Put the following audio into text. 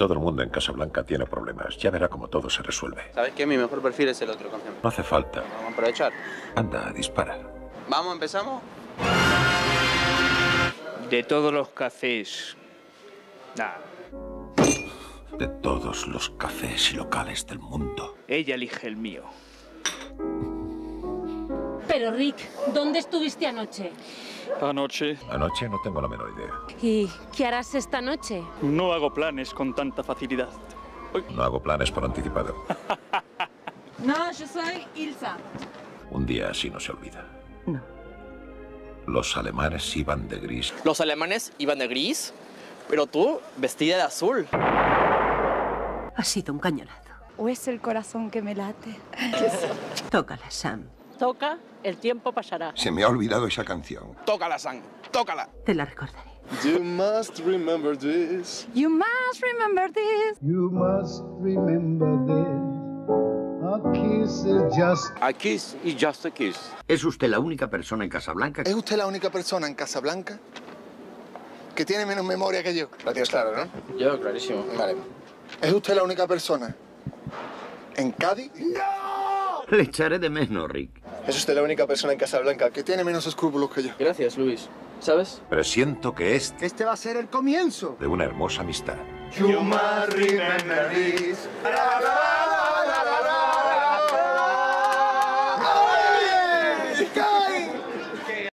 Todo el mundo en Casablanca tiene problemas. Ya verá cómo todo se resuelve. ¿Sabes qué? Mi mejor perfil es el otro, confiame. No hace falta. Vamos a aprovechar. Anda, dispara. ¿Vamos, empezamos? De todos los cafés. Nada. De todos los cafés y locales del mundo. Ella elige el mío. Pero Rick, ¿dónde estuviste anoche? Anoche Anoche no tengo la menor idea. ¿Y qué harás esta noche? no hago planes con tanta facilidad. No hago planes por anticipado. No, yo soy Ilsa. Un día así no se olvida. No. Los alemanes iban de gris. Los alemanes iban de gris, pero tú vestida de azul. Ha sido un cañonazo. ¿O es el corazón que me late? Tócala, Sam. Toca, el tiempo pasará. Se me ha olvidado esa canción. Tócala, Sam. Tócala. Te la recordaré. You must remember this. You must remember this. You must remember this. A kiss is just... A kiss is just a kiss. ¿Es usted la única persona en Casablanca? ¿Es usted la única persona en Casablanca que tiene menos memoria que yo? Lo tienes claro, ¿no? Yo, clarísimo. Vale. ¿Es usted la única persona en Cádiz? ¡No! Le echaré de menos, Rick. ¿Es usted la única persona en Casablanca que tiene menos escrúpulos que yo? Gracias, Luis. ¿Sabes? Presiento que Este va a ser el comienzo de una hermosa amistad. You must remember this.